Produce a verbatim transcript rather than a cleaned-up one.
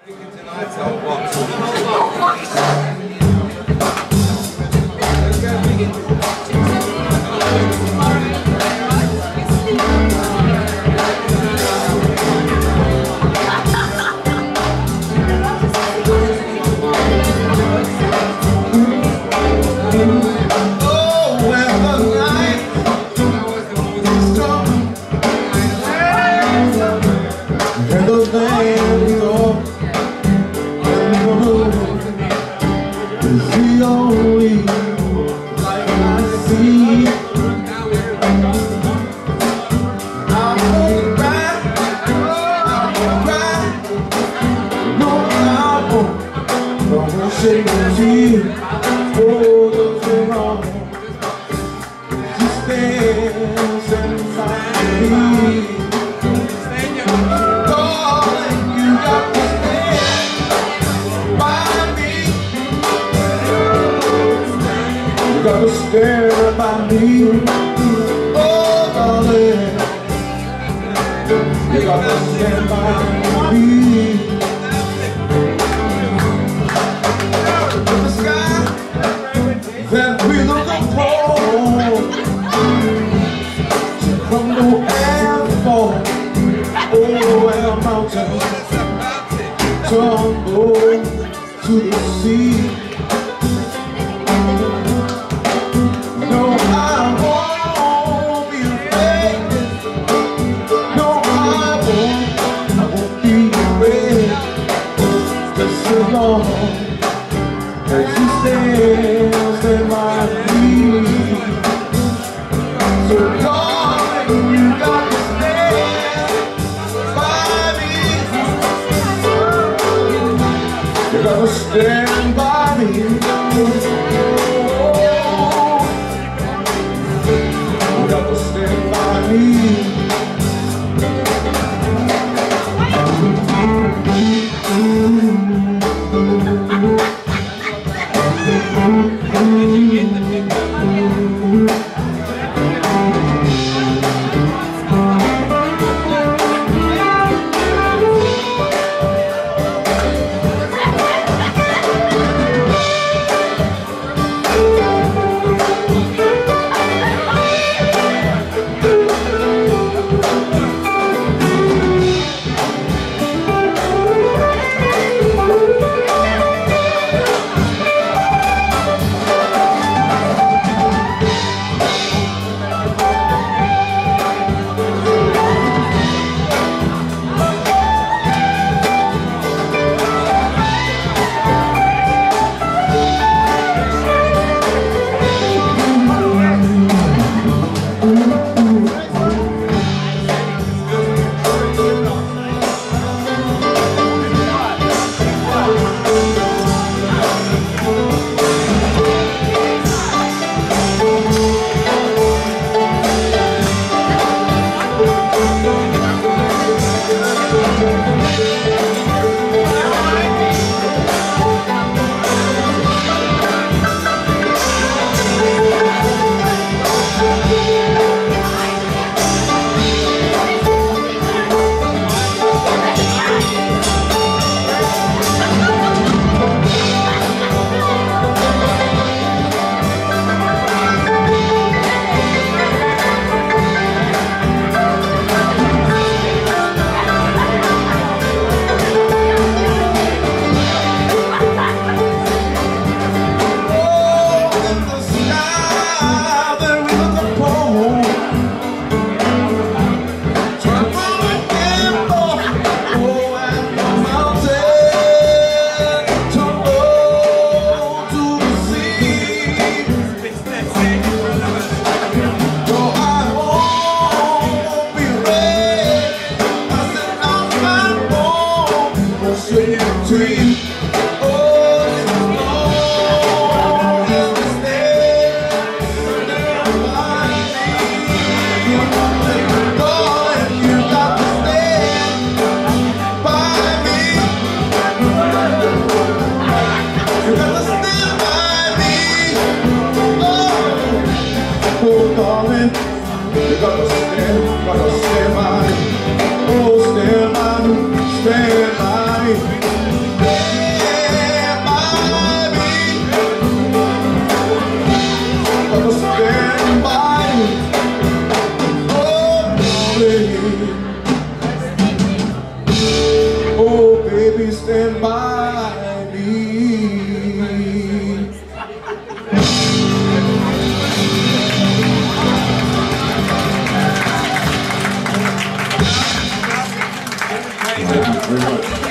Stand by me, oh darling. You gotta stand by me. The sky that we look upon, from the air fall, oh, and a mountain tumble to the sea. As you stand, stand by me. So darling, you got to stand by me. You got to stand by me. Oh, you got to stand by me. Stand by me, oh stand by me, stand by me. by me. Thank you very much.